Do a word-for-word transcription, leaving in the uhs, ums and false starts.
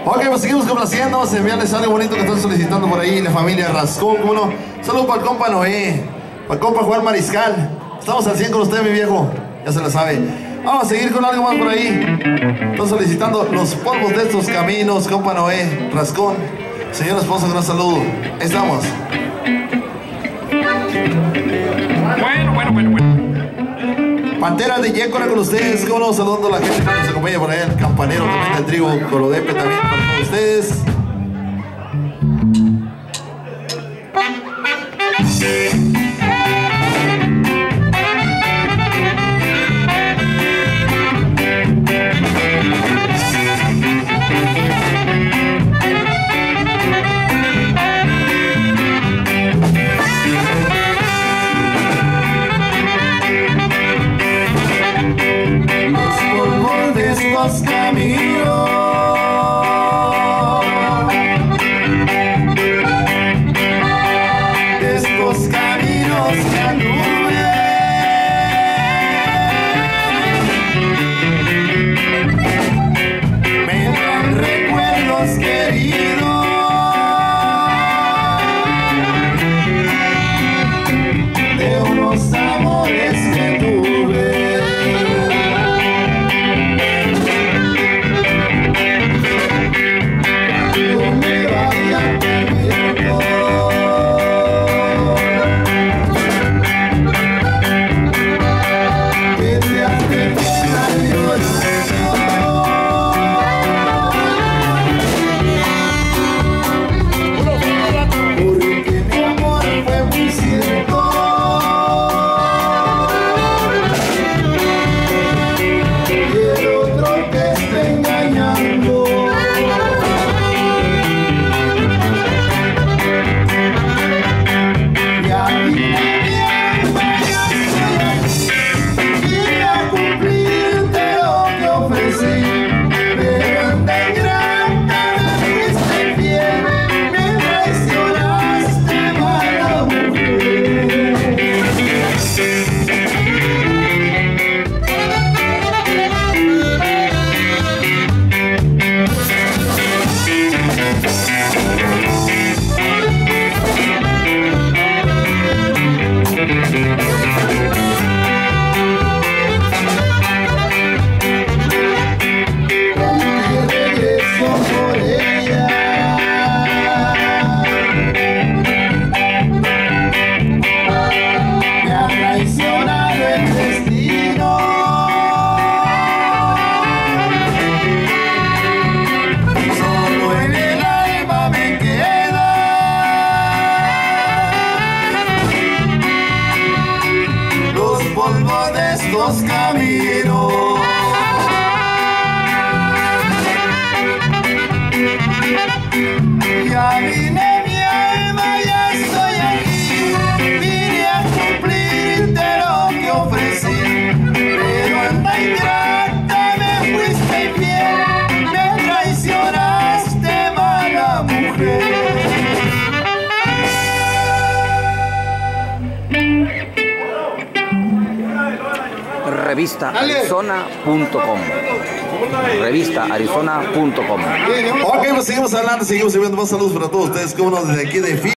Ok, pues seguimos complaciendo. Vamos a enviarles algo bonito que están solicitando por ahí la familia Rascón. ¿Cómo no? Saludos para el compa Noé, para el compa Juan Mariscal. Estamos al cien con usted, mi viejo. Ya se lo sabe. Vamos a seguir con algo más por ahí. Están solicitando los polvos de estos caminos, compa Noé, Rascón. Señor esposo, un gran saludo. Ahí estamos. Bueno, bueno, bueno, bueno. Pantera de Yécora con ustedes. Cómo no, saludando a la gente que nos acompaña por allá. El campanero también del trigo Colodepe también para todos ustedes. Los caminos de estos caminos que anduve, me dan recuerdos queridos de unos amores que tuve. Los caminos ya vine mi alma, ya estoy aquí, vine a cumplirte lo que ofrecí, pero anda ingrata, me fuiste infiel, me traicionaste, mala mujer. Revista Arizona punto com. Revista Arizona punto com. Ok, pues seguimos hablando, seguimos enviando más saludos para todos ustedes, como no, desde aquí de